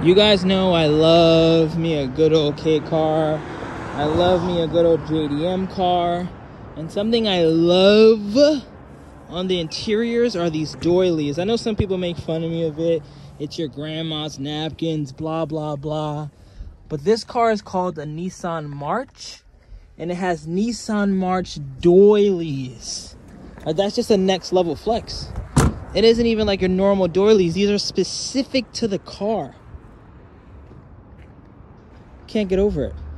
You guys know I love me a good old K car. I love me a good old JDM car. And something I love on the interiors are these doilies. I know some people make fun of me of it. It's your grandma's napkins, blah, blah, blah. But this car is called a Nissan March. And it has Nissan March doilies. That's just a next level flex. It isn't even like your normal doilies. These are specific to the car. Can't get over it.